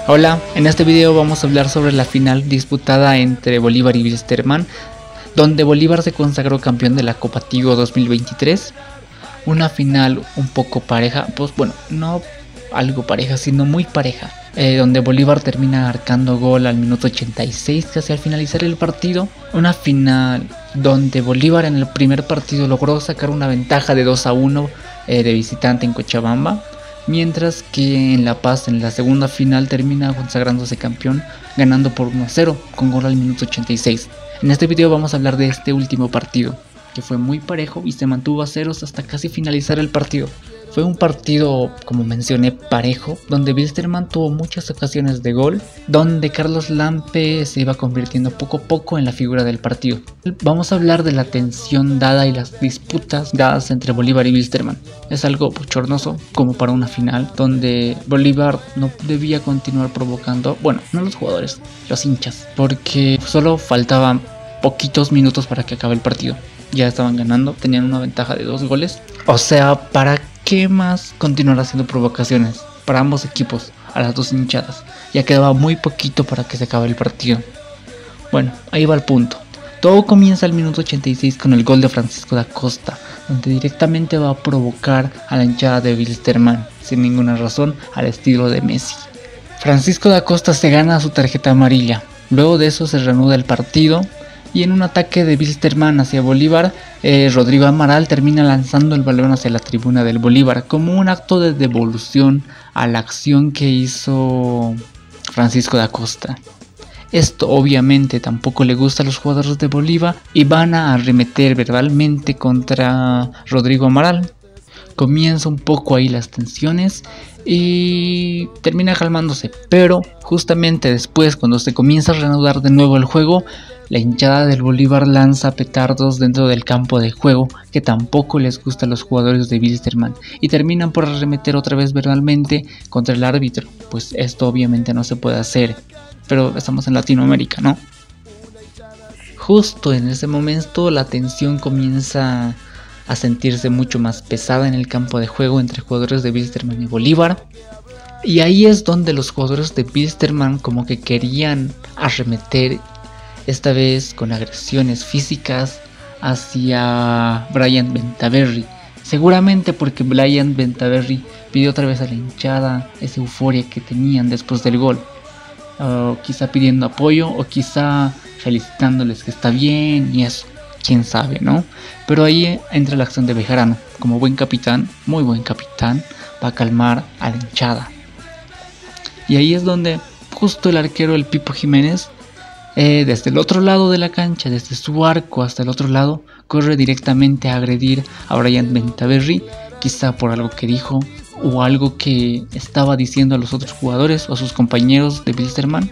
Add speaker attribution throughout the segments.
Speaker 1: Hola, en este video vamos a hablar sobre la final disputada entre Bolívar y Wilstermann, donde Bolívar se consagró campeón de la Copa Tigo 2023. Una final un poco pareja, pues bueno, no algo pareja, sino muy pareja, donde Bolívar termina marcando gol al minuto 86 casi al finalizar el partido. Una final donde Bolívar en el primer partido logró sacar una ventaja de 2-1 de visitante en Cochabamba, mientras que en La Paz en la segunda final termina consagrándose campeón ganando por 1-0 con gol al minuto 86. En este video vamos a hablar de este último partido, que fue muy parejo y se mantuvo a ceros hasta casi finalizar el partido. Fue un partido, como mencioné, parejo, donde Wilstermann tuvo muchas ocasiones de gol, donde Carlos Lampe se iba convirtiendo poco a poco en la figura del partido. Vamos a hablar de la tensión dada y las disputas dadas entre Bolívar y Wilstermann. Es algo bochornoso como para una final, donde Bolívar no debía continuar provocando, bueno, no los jugadores, los hinchas, porque solo faltaban poquitos minutos para que acabe el partido. Ya estaban ganando, tenían una ventaja de 2 goles. O sea, ¿para qué más continuar haciendo provocaciones? Para ambos equipos, a las dos hinchadas. Ya quedaba muy poquito para que se acabe el partido. Bueno, ahí va el punto. Todo comienza al minuto 86 con el gol de Francisco da Costa, donde directamente va a provocar a la hinchada de Wilstermann, sin ninguna razón, al estilo de Messi. Francisco da Costa se gana su tarjeta amarilla. Luego de eso se reanuda el partido. Y en un ataque de Wilstermann hacia Bolívar, Rodrigo Amaral termina lanzando el balón hacia la tribuna del Bolívar como un acto de devolución a la acción que hizo Francisco da Costa. Esto obviamente tampoco le gusta a los jugadores de Bolívar y van a arremeter verbalmente contra Rodrigo Amaral. Comienza un poco ahí las tensiones y termina calmándose, pero justamente después, cuando se comienza a reanudar de nuevo el juego, la hinchada del Bolívar lanza petardos dentro del campo de juego que tampoco les gusta a los jugadores de Wilstermann y terminan por arremeter otra vez verbalmente contra el árbitro. Pues esto obviamente no se puede hacer, pero estamos en Latinoamérica, ¿no? Justo en ese momento la tensión comienza a sentirse mucho más pesada en el campo de juego entre jugadores de Wilstermann y Bolívar. Y ahí es donde los jugadores de Wilstermann como que querían arremeter, esta vez con agresiones físicas hacia Brian Bentaberry. Seguramente porque Brian Bentaberry pidió otra vez a la hinchada esa euforia que tenían después del gol. Quizá pidiendo apoyo o quizá felicitándoles que está bien y eso. Quién sabe, ¿no? Pero ahí entra la acción de Bejarano. Como buen capitán, muy buen capitán, va a calmar a la hinchada. Y ahí es donde justo el arquero, el Pipo Jiménez, desde el otro lado de la cancha, desde su arco hasta el otro lado, corre directamente a agredir a Brian Bentaberry, quizá por algo que dijo o algo que estaba diciendo a los otros jugadores o a sus compañeros de Wilstermann.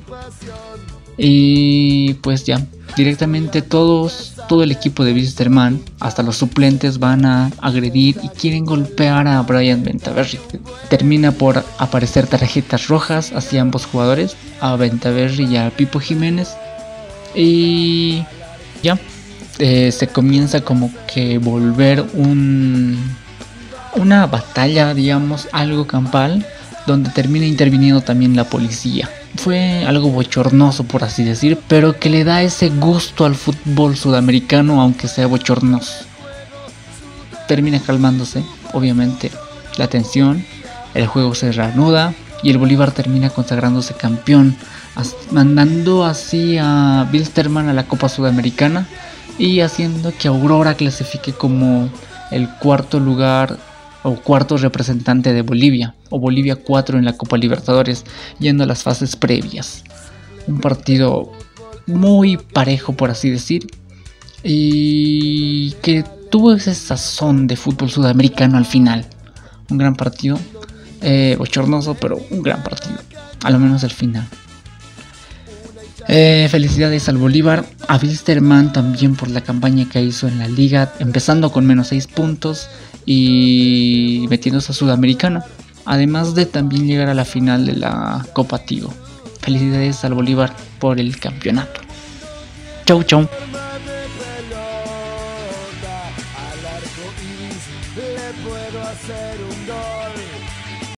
Speaker 1: Y pues ya, directamente todo el equipo de Wilstermann, hasta los suplentes, van a agredir y quieren golpear a Brian Bentaberry. Termina por aparecer tarjetas rojas hacia ambos jugadores, a Bentaberry y a Pipo Jiménez. Y ya, se comienza como que volver una batalla, digamos, algo campal, donde termina interviniendo también la policía. Fue algo bochornoso, por así decir, pero que le da ese gusto al fútbol sudamericano, aunque sea bochornoso. Termina calmándose, obviamente, la tensión, el juego se reanuda y el Bolívar termina consagrándose campeón, mandando así a Wilstermann a la Copa Sudamericana y haciendo que Aurora clasifique como el cuarto lugar o cuarto representante de Bolivia, o Bolivia 4 en la Copa Libertadores, yendo a las fases previas. Un partido muy parejo, por así decir, y que tuvo ese sazón de fútbol sudamericano al final. Un gran partido, bochornoso, pero un gran partido, a lo menos al final. Felicidades al Bolívar, a Wilstermann también por la campaña que hizo en la liga, empezando con menos 6 puntos y metiéndose a Sudamericana, además de también llegar a la final de la Copa Tigo. Felicidades al Bolívar por el campeonato. Chau chau.